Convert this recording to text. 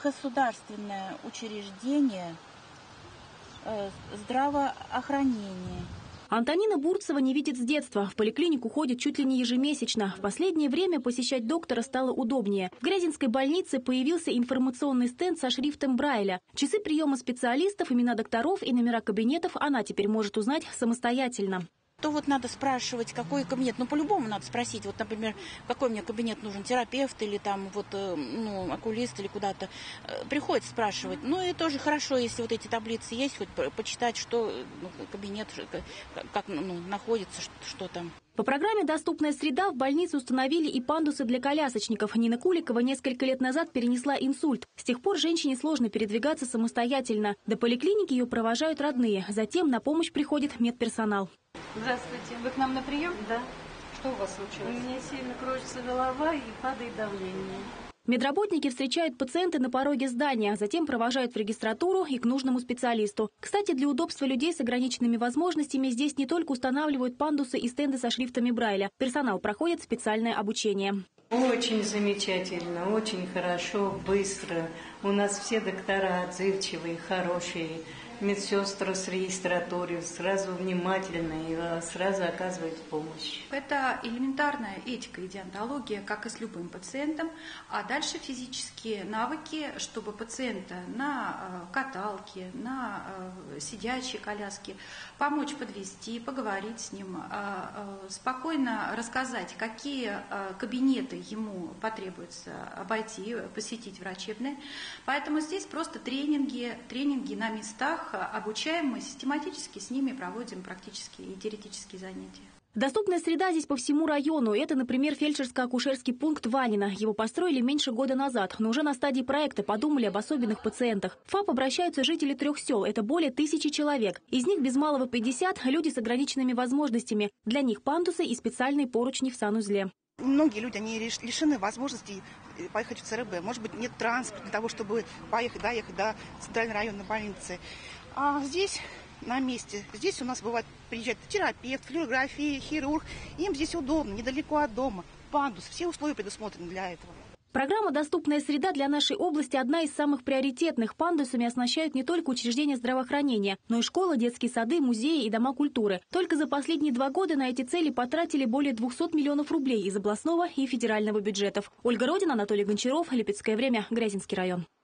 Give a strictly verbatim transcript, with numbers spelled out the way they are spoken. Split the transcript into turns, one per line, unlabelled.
государственное учреждение э, здравоохранения.
Антонина Бурцева не видит с детства. В поликлинику ходит чуть ли не ежемесячно. В последнее время посещать доктора стало удобнее. В Грязинской больнице появился информационный стенд со шрифтом Брайля. Часы приема специалистов, имена докторов и номера кабинетов она теперь может узнать самостоятельно.
То вот надо спрашивать, какой кабинет. Ну, по-любому надо спросить. Вот, например, какой мне кабинет нужен, терапевт или там вот, ну, окулист или куда-то. Приходится спрашивать. Ну, и тоже хорошо, если вот эти таблицы есть, хоть почитать, что ну, кабинет, как ну, находится, что, что там.
По программе «Доступная среда» в больнице установили и пандусы для колясочников. Нина Куликова несколько лет назад перенесла инсульт. С тех пор женщине сложно передвигаться самостоятельно. До поликлиники ее провожают родные. Затем на помощь приходит медперсонал.
Здравствуйте. Вы к нам на прием?
Да.
Что у вас случилось?
У меня сильно кружится голова и падает давление.
Медработники встречают пациента на пороге здания, затем провожают в регистратуру и к нужному специалисту. Кстати, для удобства людей с ограниченными возможностями здесь не только устанавливают пандусы и стенды со шрифтами Брайля. Персонал проходит специальное обучение.
Очень замечательно, очень хорошо, быстро. У нас все доктора отзывчивые, хорошие. Медсестры с регистратуры сразу внимательны и сразу оказывают помощь.
Это элементарная этика и диантология, как и с любым пациентом. А дальше физические навыки, чтобы пациента на каталке, на сидячей коляске помочь подвести, поговорить с ним, спокойно рассказать, какие кабинеты ему потребуется обойти, посетить врачебные. Поэтому здесь просто тренинги, тренинги на местах. Обучаем мы систематически, с ними проводим практические и теоретические занятия.
Доступная среда здесь по всему району. Это, например, фельдшерско-акушерский пункт Ванина. Его построили меньше года назад, но уже на стадии проекта подумали об особенных пациентах. В ФАП обращаются жители трех сел. Это более тысячи человек. Из них без малого пятьдесят – люди с ограниченными возможностями. Для них пандусы и специальные поручни в санузле.
Многие люди, они лишены возможности поехать в ЦРБ. Может быть, нет транспорта для того, чтобы поехать, доехать до центральной районной больницы. А здесь, на месте, здесь у нас бывает, приезжает терапевт, флюорография, хирург. Им здесь удобно, недалеко от дома. Пандус, все условия предусмотрены для этого.
Программа «Доступная среда» для нашей области одна из самых приоритетных. Пандусами оснащают не только учреждения здравоохранения, но и школы, детские сады, музеи и дома культуры. Только за последние два года на эти цели потратили более двухсот миллионов рублей из областного и федерального бюджетов. Ольга Родина, Анатолий Гончаров, Липецкое время, Грязинский район.